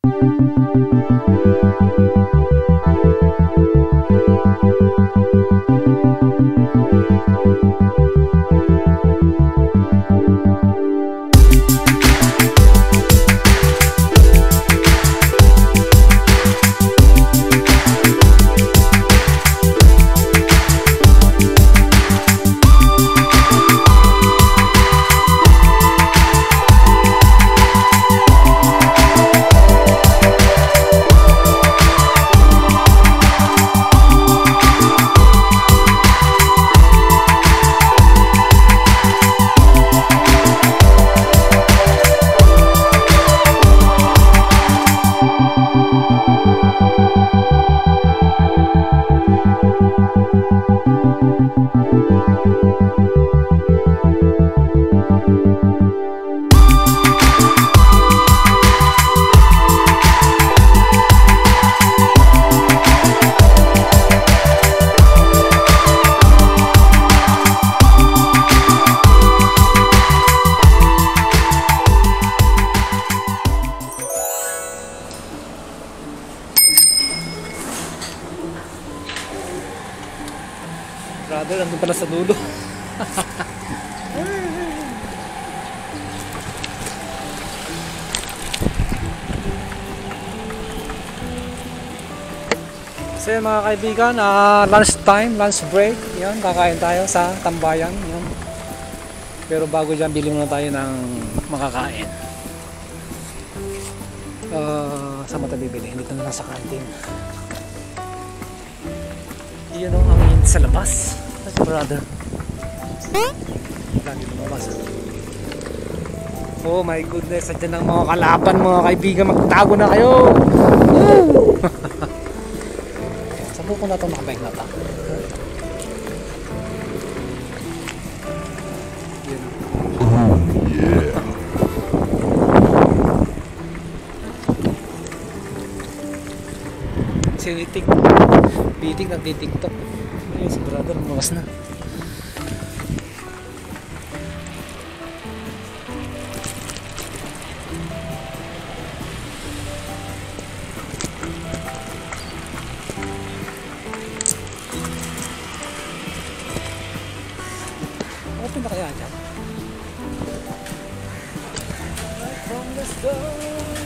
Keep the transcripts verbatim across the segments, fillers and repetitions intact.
Brother, nandun pala sa dulo. So yun mga kaibigan, uh, lunch time, lunch break. Yan, kakain tayo sa tambayan. Yan. Pero bago dyan, bili muna tayo ng makakain. Uh, saan mo ito bibili? Dito na lang sa kantin. Yun o, ang init sa labas. That's brother. Lagi lumabas. Oh my goodness, andyan ang mga kalaban mga kaibigan. Magtago na kayo. Sabi ko na ito makabay na ito. Oh yeah. Sinitik. Bitik nagtitiktok. Ayun si brother, lumawas na. Open na kaya dyan? From the start.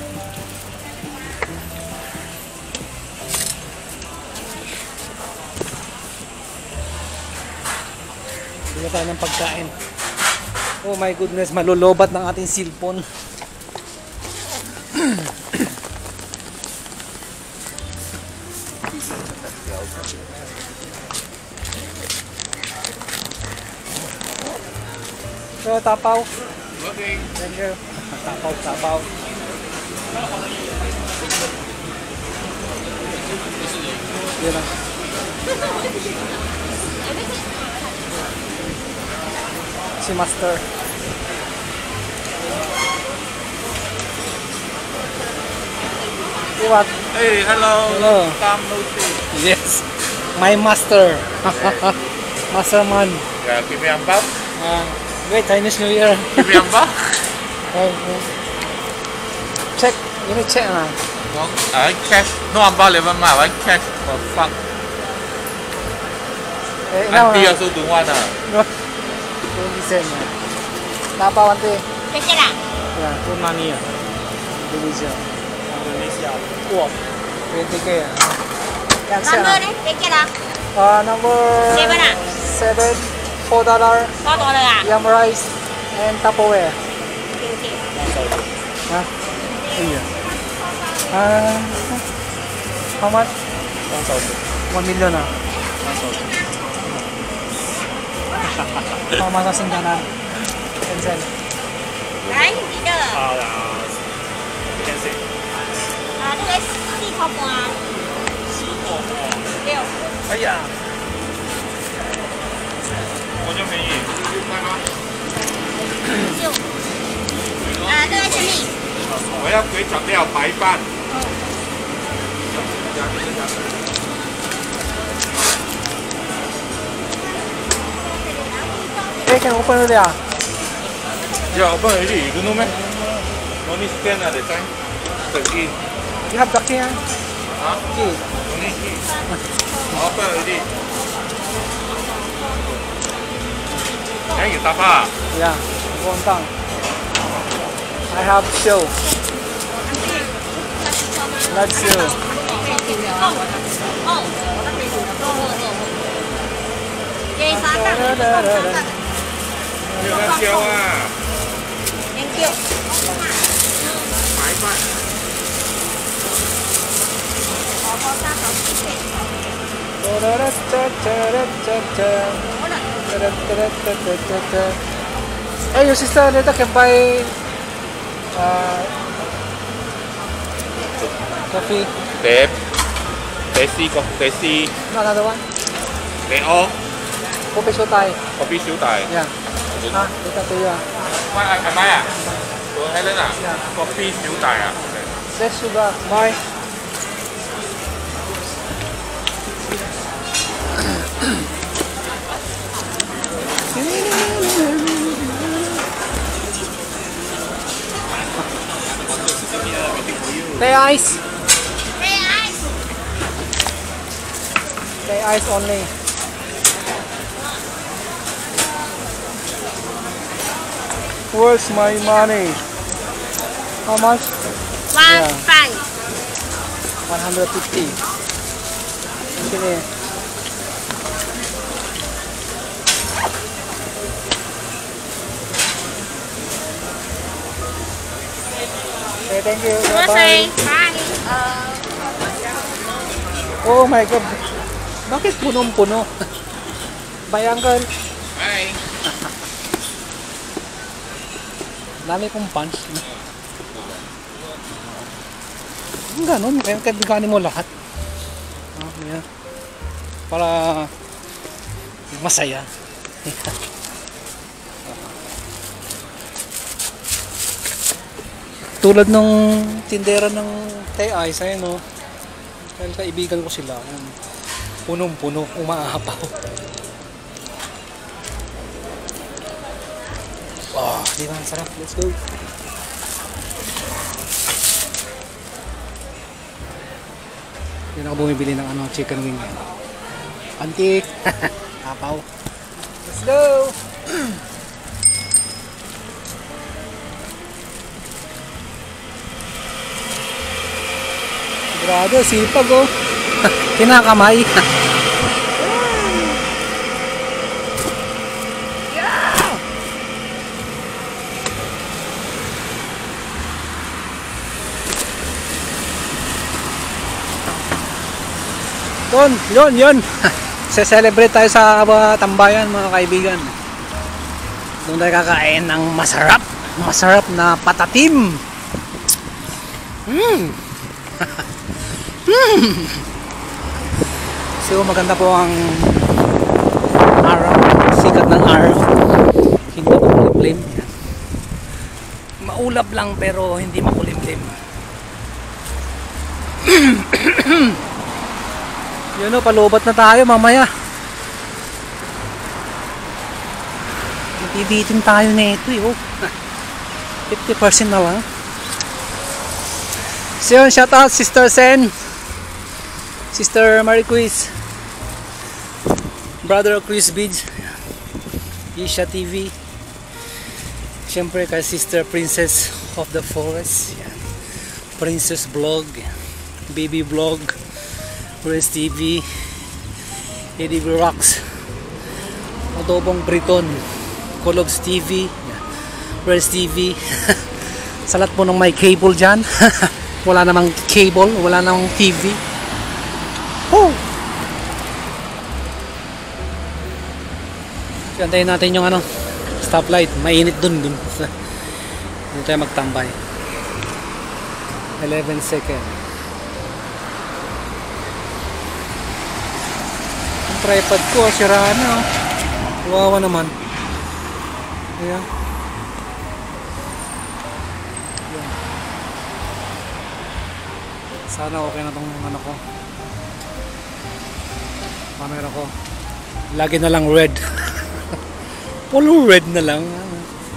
Bili tayo ng pagkain. Oh my goodness, malulobat ng ating cellphone. So, tapaw. Okay. Thank you. Tapaw, tapaw. Yun lang. Si Master. What? Hey, hello. Hello. Time no see. Yes. My master. Master man. Yeah, give me a bell. Uh, wait, Chinese New Year. Give me a bell. Oh, oh. Check. You need check na. No, I cash. No, I'm about eleven mile. I cash for fun. Eh, ina Auntie na. also don't want ah. No. Hindi sen na. Tapaw ante. Kasi lang. Yeah, kung nani yan. Indonesia. Indonesia. Wow. twenty K yan. Yan siya Number na. đấy, biết chưa nào? Uh, number Seven à? seven, four dollar, Cóตัวเลยอ่ะ yam rice, and Tupperware. โอเค Huh? Iya. Uh, how much? One million ah. How much kasing kanan? Ten cent. Đấy, đi đâu? Ah, you can see. À, lúc đấy đi không à? Đều. 哎呀，我就便宜。 Siêu. À, lúc đấy gì? 我要鬼炒料白饭。 Hey, can open it ah? Ya, open already. You don't know me? Only scan at the time. Check in. You have the key, huh? Huh? Key. Only key. Open already. Then you tap ah. Yeah, one time. I have show. Let's show. Dê xá tặng Da, da, da, da. Chưa ra chiêu à. Thank you. Máy bạn. Da, da, da, da, da, da, da. Da, da, da, da, da, da, da. Hey, your sister later can buy uh, coffee. Để để xí có để xí No, another one. để ô Coffee show Thai. coffee xíu tài. Yeah. Ah, later to you. ah. Mai ai ai mai à? Tôi thấy lên à? Yeah. Coffee xíu tài à? Less sugar. Bye. Play ice. Dê ai? Play ice only. Where's my money? How much? One Yeah. five. one hundred fifty. Sini. Okay, thank you. Bữa Bye. say. Bye. Ờ. Oh my God. Bakit punong-puno? Bye, uncle. Bye. Dami kong punch. Ang ganon, kaya kaibiganin mo lahat. Ah, yeah. Para masaya. Tulad nung tindera ng Tay Ice, ayun no. Dahil kaibigan ko sila. Ayun. Punong-puno, umaapaw. Oh, di ba? Sarap. Let's go. Hindi na ako bumibili ng ano, chicken wing. Antik. Apaw. Let's go. Sigurado, sipag oh. Kinakamay. Doon, yun, yun. Se-celebrate tayo sa uh, tambayan mga kaibigan. Doon tayo kakain ng masarap, masarap na patatim. Mm. mm. So maganda po ang araw, sikat ng araw. Hindi makulimlim. Maulap lang pero hindi makulimlim. Yun o, palubat na tayo mamaya. Bibitin tayo na ito eh. Oh. fifty percent na lang. So yun, shout out Sister Sen, Sister Marie Quiz, Brother Chris Bids, Isha T V, syempre kay Sister Princess of the Forest, yan. Princess Vlog, Baby Vlog, Rest T V, Eddie B. Rocks, Adobong Briton, Colobs T V, Rest T V. Sa lahat po ng may cable dyan. Wala namang cable, wala namang T V. Oh! Antayin natin yung ano, stoplight. Mainit dun dun. Dito tayo magtambay. eleven seconds. Ang tripod ko, siraan na. Oh. Wawa naman. Ayan. Sana okay na tong ano ko, camera ko. Lagi na lang red. Puro red na lang.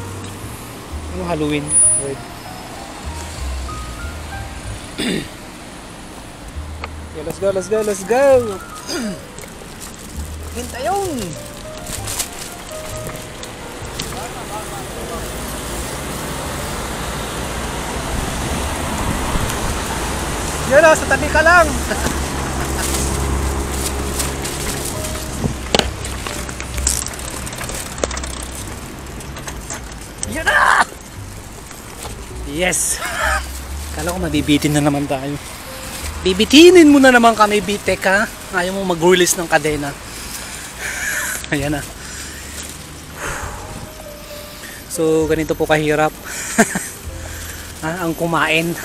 Ano Halloween red. Okay, let's go, let's go, let's go. Hintayon. Yan o, sa tabi ka lang. Yan na! Yes! Kala ko mabibitin na naman tayo. Bibitinin mo na naman kami, Bitek, ha? Ayaw mo mag-release ng kadena. Ayan na. So, ganito po kahirap. Ha, ang kumain.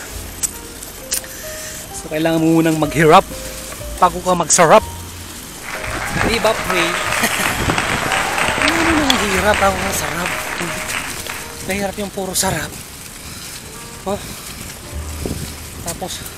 So, kailangan mo munang maghirap bago ka magsarap. Diba, pre? Ano nang hirap ako masarap? Nahirap yung puro sarap. Oh. Tapos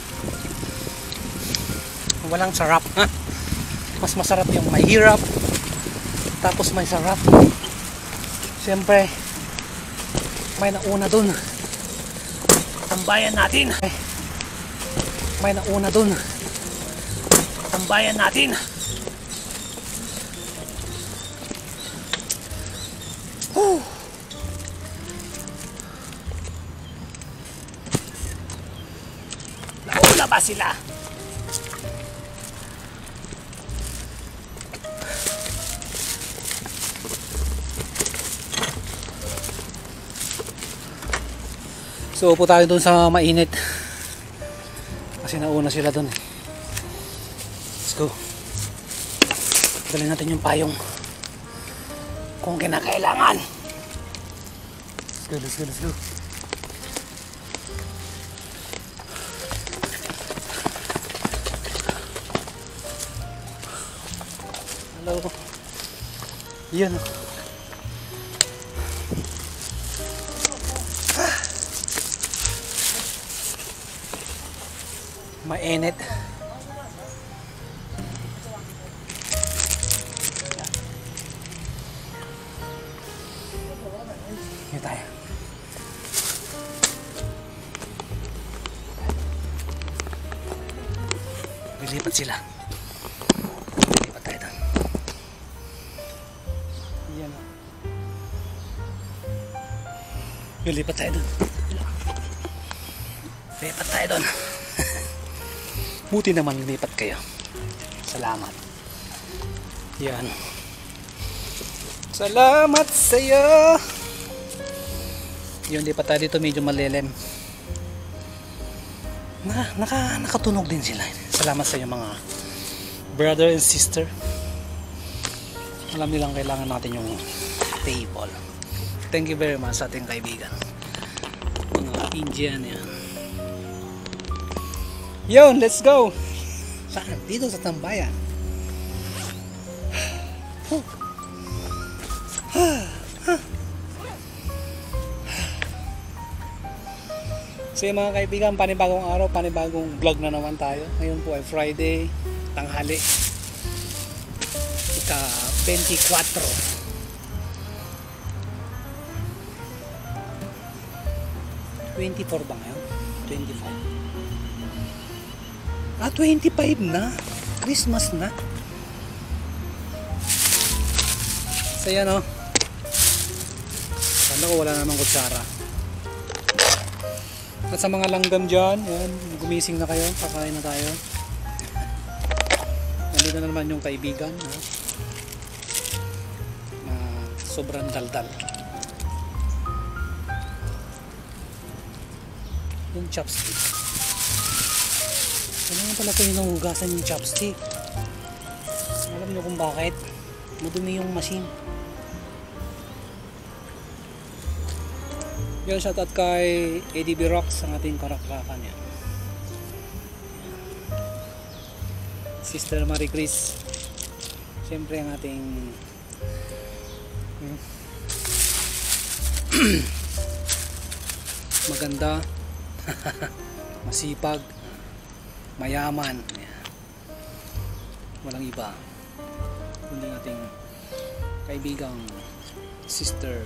walang sarap, ha? Mas masarap yung may hirap tapos may sarap. Siyempre may nauna dun. Tambayan natin. May nauna dun. Tambayan natin. Whew. Nauna ba sila? So upo tayo dun sa mainit kasi nauna sila dun. Let's go. Dalhin natin yung payong kung kinakailangan. Let's go, let's go, let's go. Hello. Yan. Mainit. Here tayo. Lilipat sila. Lilipat tayo doon. Yan. Lilipat tayo doon. Lilipat tayo doon. Buti naman lumipat kayo. Salamat. Yan. Salamat sa'yo. Yun, lipat tayo dito, medyo malilim. Na, naka, nakatunog din sila. Salamat sa iyo mga brother and sister. Alam nilang kailangan natin yung table. Thank you very much sa ating kaibigan. Mga Indian yan. Yun, let's go. Saan? Dito sa tambayan. Huh. So yung mga kaibigan, panibagong araw, panibagong vlog na naman tayo. Ngayon po ay Friday, tanghali. Ika twenty-four. twenty-four ba ngayon? twenty-five. Ah, twenty-five na. Christmas na. So yan o. Sana ko wala namang kutsara. At sa mga langgam dyan, yan, gumising na kayo. Kakain na tayo. Nandito na naman yung kaibigan. Ha? Na sobrang daldal. Yung chopstick. Kailangan pala ko yung nahugasan yung chopstick. Alam nyo kung bakit? Madumi yung machine. Yan, shoutout kay A D B Rocks, ang ating karakrakan yan. Sister Marie Chris. Siyempre ang ating hmm, maganda, masipag, mayaman. Yan. Walang iba kundi ating kaibigang Sister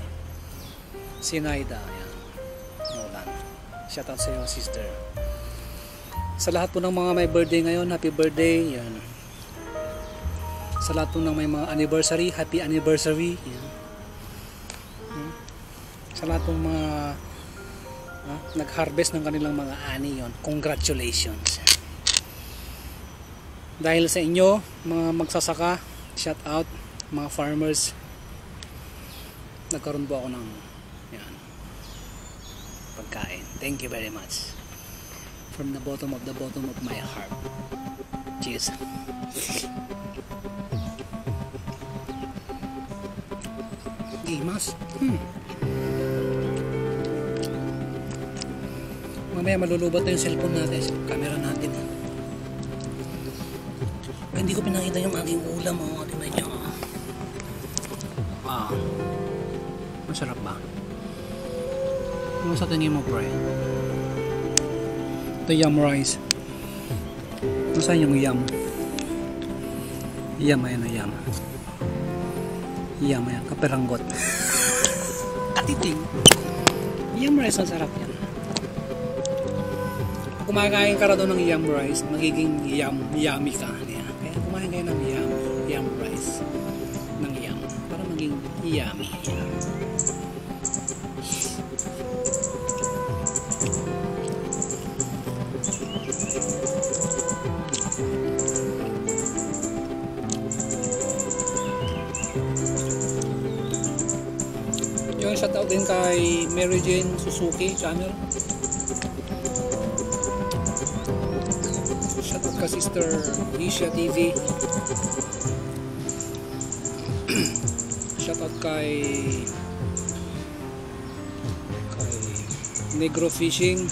Sinaida. Yan. Nolan. Shoutout sa iyo, sister. Sa lahat po ng mga may birthday ngayon, happy birthday. Yan. Sa lahat po ng may mga anniversary, happy anniversary. Yan. Hmm. Sa lahat po mga ah, nag-harvest ng kanilang mga ani, yon, congratulations. Dahil sa inyo, mga magsasaka, shout out, mga farmers, nagkaroon po ako ng yan, pagkain. Thank you very much. From the bottom of the bottom of my heart. Cheers. Gimas. Hmm. Mamaya malulubat na yung cellphone natin, camera natin. Ay, hindi ko pinakita yung aking ulam. Oh, tingnan nyo. Ah, masarap ba? Ano sa tingin mo, pre? Ito yam rice. Nasaan yung yam? Yam, ayan o yam. Yam, ayan, kaperanggot. Katiting. Yam rice, ang sarap yan. Kung kumakain ka doon ng yam rice, magiging yam, yummy ka. Ayan. Kaya kumain kayo ng yam, yam rice. Ng yam. Para maging yummy. Ayan. Yung shoutout din kay Mary Jane Suzuki channel. Shoutout kay Sister Isha T V. Shoutout kay kay Negro Fishing.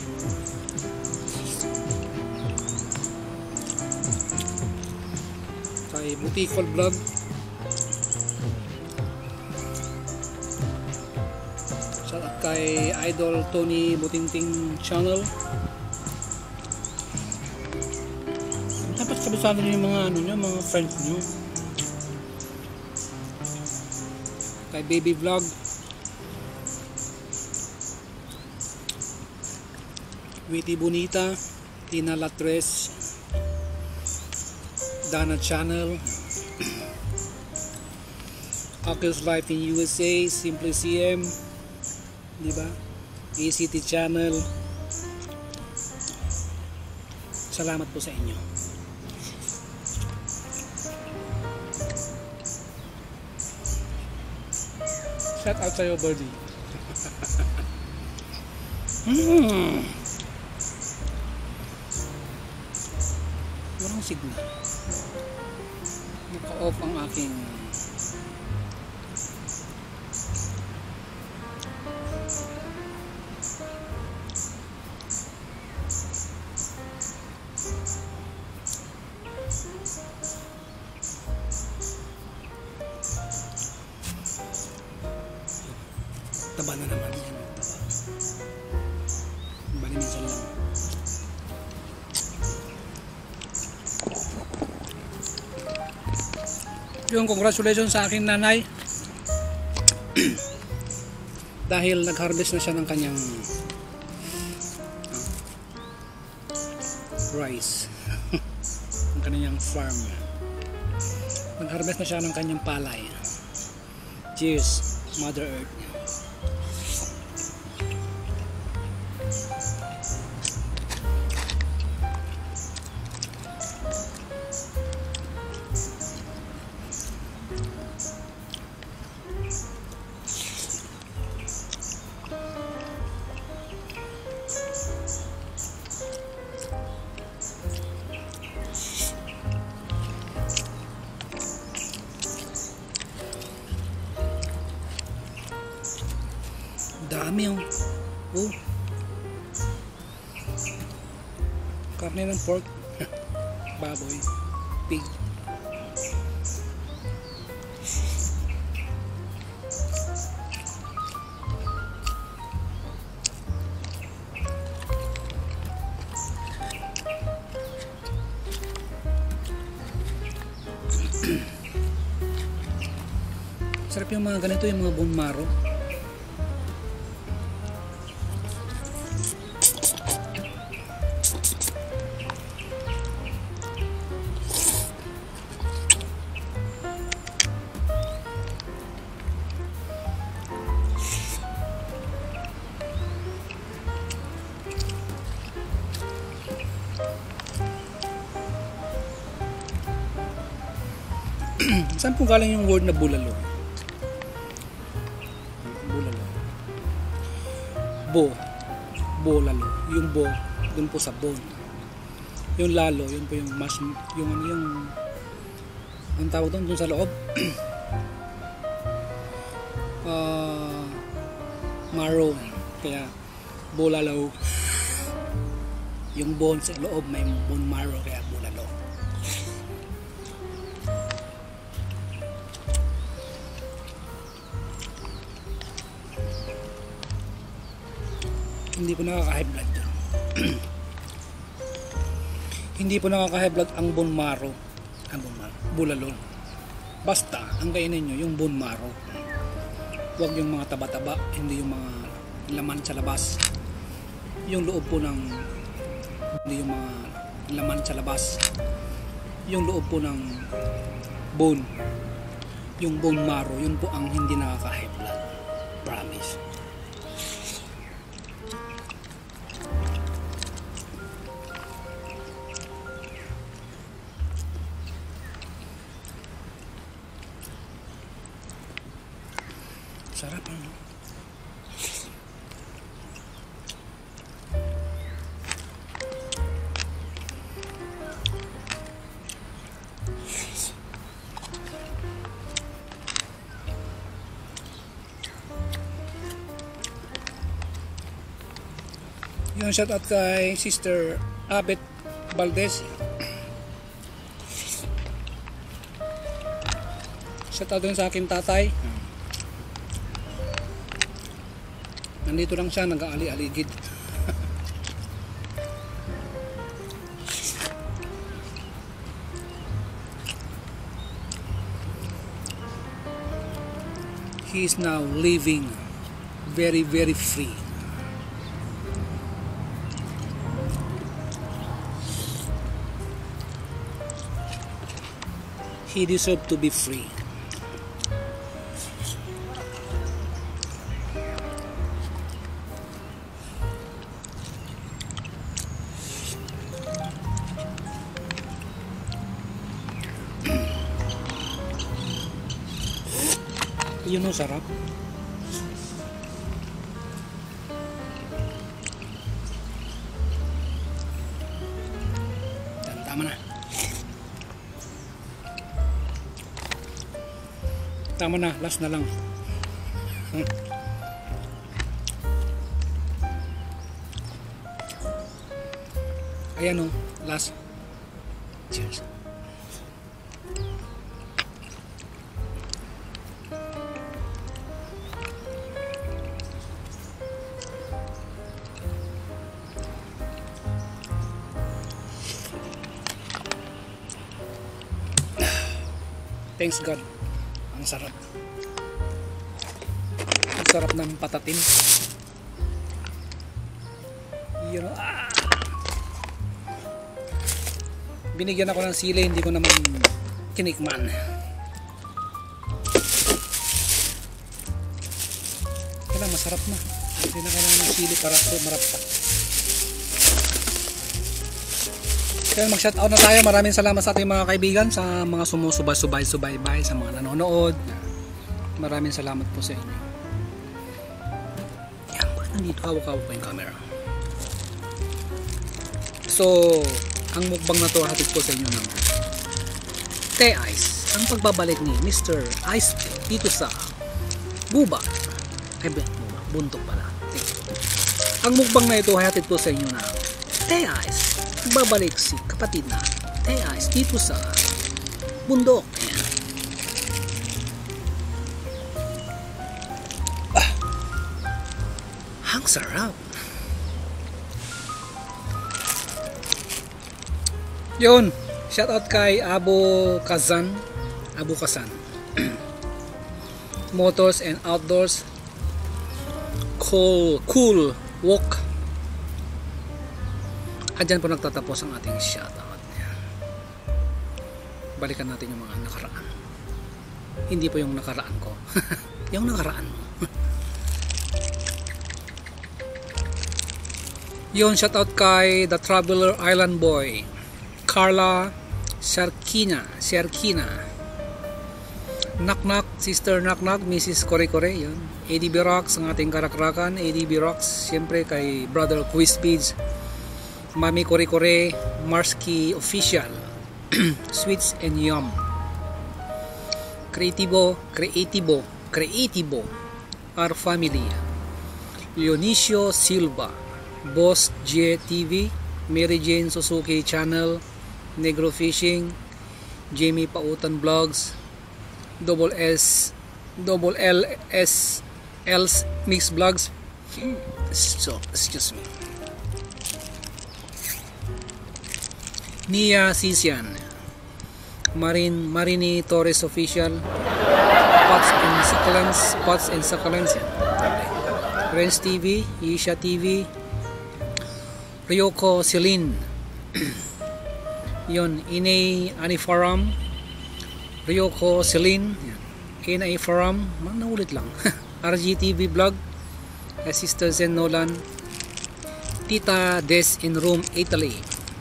Kay Butikol Vlog. Kay Idol Tony Butingting channel. Dapat kabisado nyo yung mga ano nyo, mga friends nyo. Kay Baby Vlog. Witty Bonita, Tina Latres, Dana channel. Akil's Life in U S A, Simply C M. Diba? A C T channel. Salamat po sa inyo. Shout out sa'yo, birdie. hmm. Walang signal. Naka-off ang aking taba na naman yan. Taba. Bali minsan lang. Yung congratulations sa aking nanay. Dahil nag-harvest na siya ng kanyang uh, rice. Ang kanyang farm. Nag-harvest na siya ng kanyang palay. Cheers, Mother Earth. Dami yung oh. Karne ng pork, baboy, pig. Sarap yung mga ganito, yung mga bone marrow. Saan po galing yung word na bulalo? Bulalo. Bo. Bolalo. Yung bo, dun po sa bone. Yung lalo, yun po yung mas, yung ano yung, ang tawag doon, dun sa loob. uh, marrow. Kaya, bolalo. Yung bone sa loob, may bone marrow, kaya bulalo. Hindi po nakaka-high blood yun. Hindi po nakaka-high blood ang bone marrow. Ang bone marrow. Bulalo. Basta, ang kainin nyo, yung bone marrow. Huwag yung mga taba-taba, hindi yung mga laman sa labas. Yung loob po ng, hindi yung mga laman sa labas. Yung loob po ng bone. Yung bone marrow, yun po ang hindi nakaka-high blood. Promise. Sarap ano? Yung shout out kay Sister Abet Valdez. Shout out din sa aking tatay. Nandito lang siya, nag-aali-aligid. He is now living very, very free. He deserves to be free. Yun ang sarap. Tama na. Tama na, last na lang. Hmm. Ayan o, last. Cheers. Thanks God. Ang sarap. Ang sarap ng patatin. Yun. Ah! Binigyan ako ng sili, hindi ko naman tinikman. Kailangan masarap na. Hindi na kailangan ng sili para marap pa. Kaya mag-shoutout na tayo. Maraming salamat sa ating mga kaibigan, sa mga sumusubay-subay-subay-bay, sa mga nanonood. Maraming salamat po sa inyo. Yan, bakit nandito hawak-hawak pa yung camera? So, ang mukbang na to hatid po sa inyo ng Te Ice. Ang pagbabalik ni Mister Ice dito sa Buba. Ay, Buba. Buntok pala. Ang mukbang na ito hatid po sa inyo ng Te Ice. Babalik si kapatid na Te Ice dito sa bundok. Ayan. Ah, ang sarap. Yun, shout out kay Abu Kazan. Abu Kazan. Motors and Outdoors. Cool, cool walk. At dyan po nagtatapos ang ating shoutout. Balikan natin yung mga nakaraan. Hindi po yung nakaraan ko. Yung nakaraan mo. Yun, shoutout kay The Traveler Island Boy, Carla Serkina, Serkina, Knock Knock, Sister Knock Knock, Missus Kore Kore, yun. A D B Rocks, ang ating karakrakan, A D B Rocks, siyempre kay Brother Quiz Speeds, Mami Kore Kore, Marsky Official, Sweets and Yum, Creativo, Creativo, Creativo, Our Family, Leonicio Silva, Boss J T V, Mary Jane Suzuki Channel, Negro Fishing, Jamie Pautan Vlogs, Double S, Double L S, L's Mix Vlogs. So, excuse me. Nia Sisian, Marin Marini Torres Official, Pots and Succulents, Pots and Succulents, Renz T V, Isha T V, Ryoko Celine, yon, Inay Anifaram, Ryoko Celine, Inay Faram, naulit lang. R G T V Vlog, Sister Zen Nolan, Tita Des in Room Italy,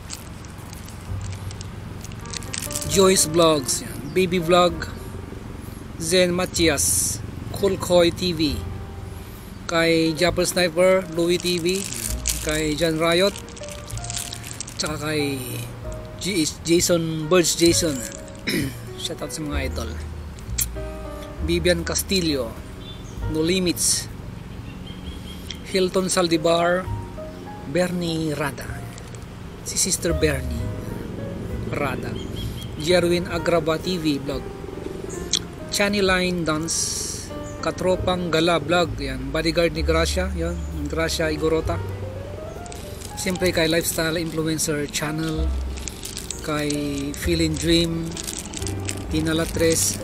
Joyce Vlogs, Baby Vlog, Zen Matias, Kulkoy T V, kay Japper Sniper, Louie T V, kay John Riot, tsaka kay G Jason Birds Jason. Shoutout sa mga idol. Vivian Castillo, No Limits, Hilton Saldivar, Bernie Rada, si Sister Bernie Rada, Jerwin Agraba T V Vlog, Channel Line Dance, Katropang Gala Vlog, yan, Bodyguard ni Gracia, yan, Gracia Igorota. Siyempre kay Lifestyle Influencer Channel, kay Feeling Dream, Tina Latres.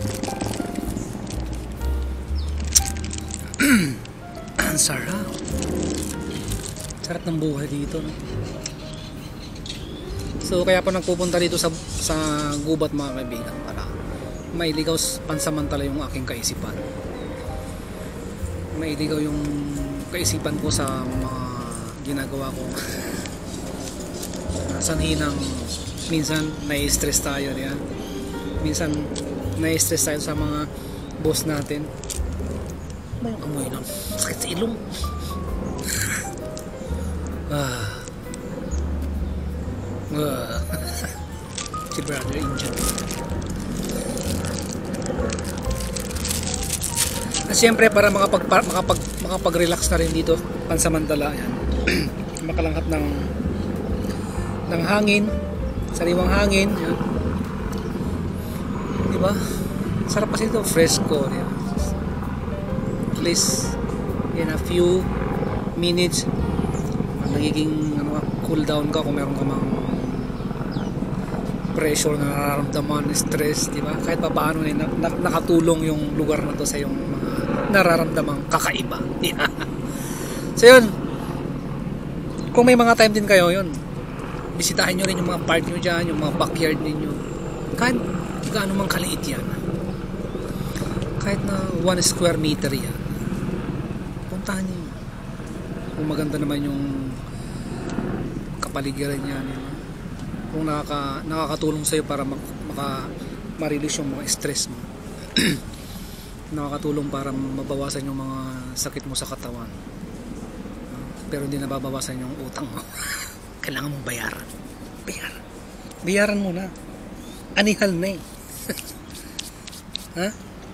Ang sarap. Sarap ng buhay dito, no? So kaya po nagpupunta dito sa sa gubat, mga kaibigan, para mailigaw pansamantala yung aking kaisipan. Mailigaw yung kaisipan ko sa mga ginagawa ko. Sanhi ng minsan nai-stress tayo, yan. Minsan nai-stress tayo sa mga boss natin. May amoy ng sakit sa ilong. ah. ah. Si Brother Injan. At siyempre para makapag, makapag, makapag-relax na rin dito pansamantala, yan. Makalanghap ng ng hangin, sariwang hangin, yan. Diba? Sarap kasi ito, fresco, yan. At least in a few minutes nagiging ano, cool down ka kung meron ka mang pressure na nararamdaman, stress, diba? Kahit pa paano eh, nakatulong yung lugar na to sa yung mga nararamdamang kakaiba. So yun, kung may mga time din kayo, yun, bisitahin nyo rin yung mga park nyo dyan, yung mga backyard ninyo. Kahit gaano mang kaliit yan, kahit na one square meter yan, puntahan nyo. Kung maganda naman yung kapaligiran yan, yun. Kung nakaka, nakakatulong sa'yo para mak, maka, ma-release yung mga stress mo. Nakakatulong para mabawasan yung mga sakit mo sa katawan, pero hindi nababawasan yung utang mo. Kailangan mong bayaran. Bayaran. Bayaran mo na. Anihal na eh. Ha?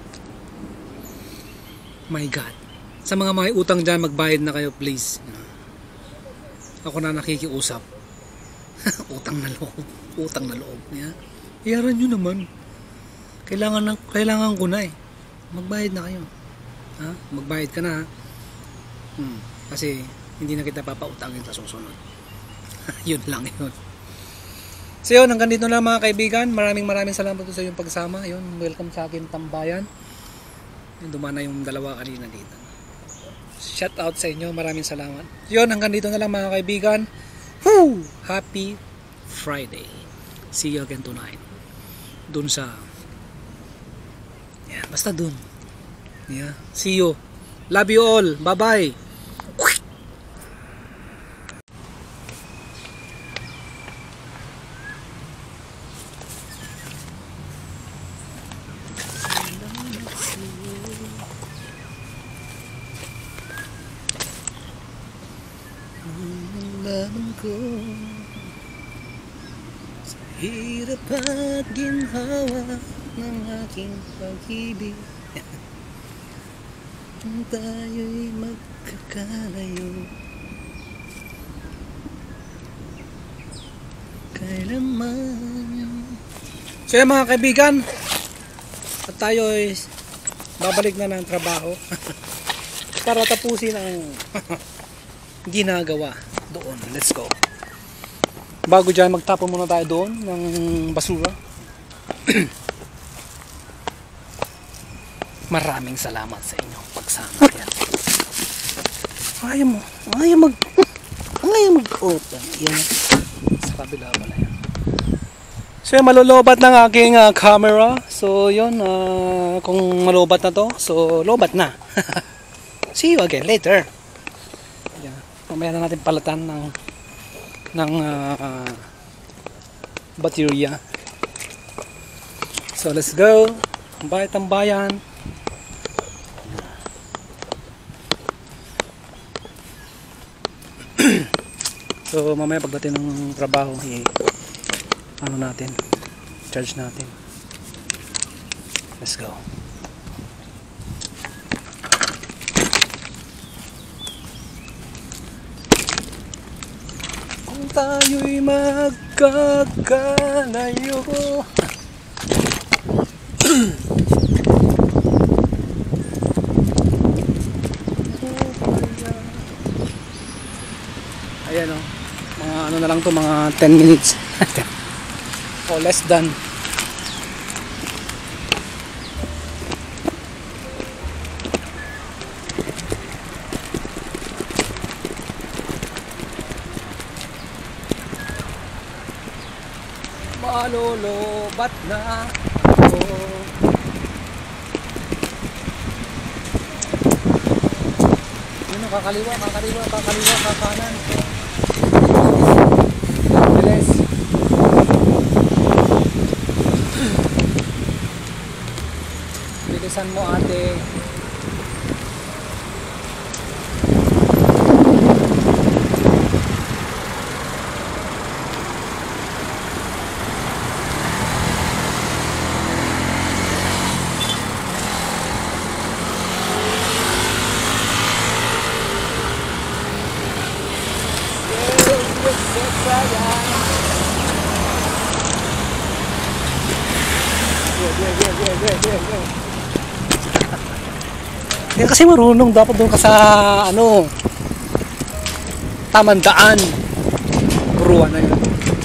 My God. Sa mga may utang dyan, magbayad na kayo, please. Ako na nakikiusap. Utang na loob. Utang na loob. Yeah? Bayaran nyo naman. Kailangan, na, kailangan ko na eh. Magbayad na kayo. Ha? Magbayad ka na, ha? Hmm. Kasi hindi na kita papautangin sa susunod. Yun lang yun. So yun, hanggang dito lang mga kaibigan. Maraming maraming salamat sa iyong pagsama. Yun, welcome sa akin tambayan. Yun, dumana yung dalawa kanina dito. Shout out sa inyo, maraming salamat. Yun, hanggang dito na lang mga kaibigan. Woo! Happy Friday. See you again tonight. Dun sa yeah, basta dun. Yeah. See you. Love you all. Bye bye. ko sa hirap at ginhawa ng aking pag-ibig. Kung tayo'y magkakalayo, kailanman. So yan mga kaibigan, at tayo'y babalik na ng trabaho para tapusin ang ginagawa doon. Let's go. Bago dyan, magtapon muna tayo doon ng basura. Maraming salamat sa inyong pagsama. Yan. Ayaw mo. Ayaw mag... Ayaw mag-open. Yan. Sa kabila pala yan. So yan, malulobat ng aking uh, camera. So yun, uh, kung malubat na to, so lobat na. See you again later. Yan. Mamaya na natin palatan ng ng uh, baterya. So let's go. Tambay tambayan. So mamaya pagdating ng trabaho, i ano natin, charge natin. Let's go. Kung tayo'y magkakalayo, ayan o, mga ano na lang to, mga ten minutes o less than. Malolobat na ako. Ano, kakaliwa, kakaliwa, kakaliwa, kakanan. Bilis. Bilisan mo ate. Yan kasi marunong, dapat doon ka sa ano, tamandaan. Buruan na yun.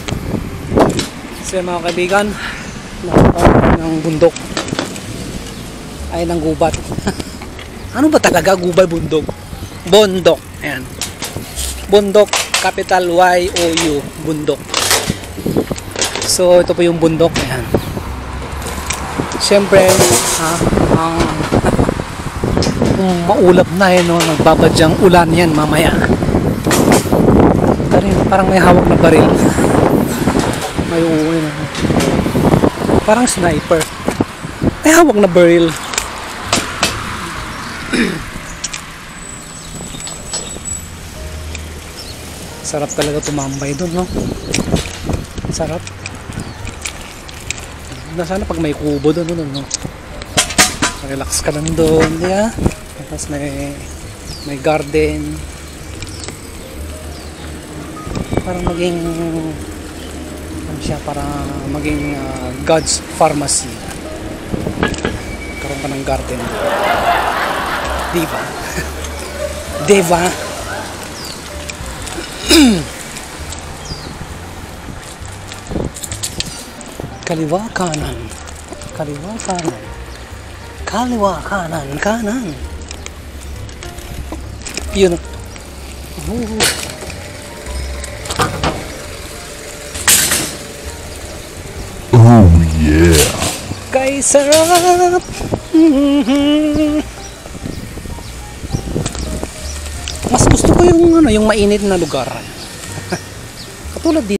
So mga kaibigan, nakakita ng bundok ay ng gubat. Ano ba talaga gubay bundok? Bundok. Ayan. Bundok, capital Y O U, bundok. So ito po yung bundok. Ayan. Siyempre, ha, ang kung maulap na eh, no, nagbabadyang ulan yan mamaya. Parang may hawak na baril. May uuwi na. Parang sniper. May hawak na baril. Sarap talaga tumambay doon, no? Sarap. Sana pag may kubo doon, no? Relax ka lang doon, yeah? Tapos may may garden. Parang maging ano siya, para maging uh, God's pharmacy. Karoon ka ng garden. Diba? Diba? Kaliwa kanan. Kaliwa kanan. Kaliwa kanan, kanan. Yun. Uh. Oh yeah. Kay sarap. Mm-hmm. Mas gusto ko yung ano, yung mainit na lugar. Katulad dito.